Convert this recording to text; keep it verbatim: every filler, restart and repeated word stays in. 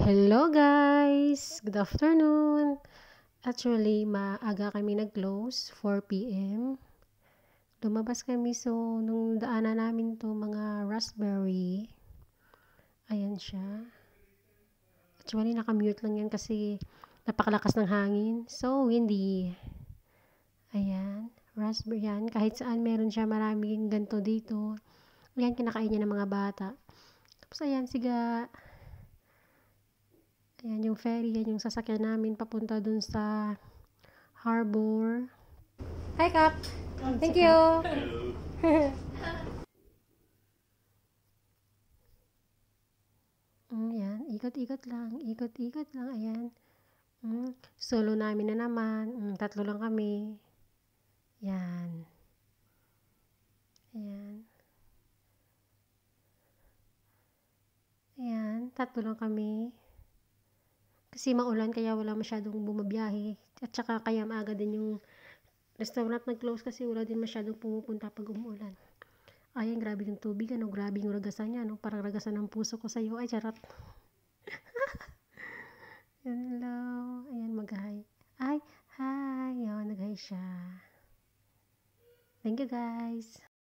Hello guys! Good afternoon! Actually, maaga kami nag-close, four p m Lumabas kami, so nung daanan namin to mga raspberry. Ayan siya. Actually, nakamute lang yan kasi napakalakas ng hangin. So, windy. Ayan, raspberry yan. Kahit saan meron siya, maraming ganito dito. Ayan, kinakain niya ng mga bata. Tapos ayan, siga. Ayan yung ferry, yan yung sasakyan namin papunta dun sa harbor. Hi, Kap! Thank you! mm, yan, ikot-ikot lang, ikot-ikot lang, ayan. Mm, solo namin na naman, mm, tatlo lang kami. Yan. Ayan. Ayan, tatlo lang kami. Kasi maulan kaya wala masyadong bumabiyahe. At saka kaya maaga din yung restaurant nag-close kasi wala din masyadong pumupunta pag umuulan. Ayan, grabe yung tubig, ano, grabe yung ragasan niya, no? Parang ragasan ng puso ko sa'yo. Ay, charot. Hello. Ayan, mag-hi. Ay, hi. Ayan, nag-hi siya. Thank you, guys.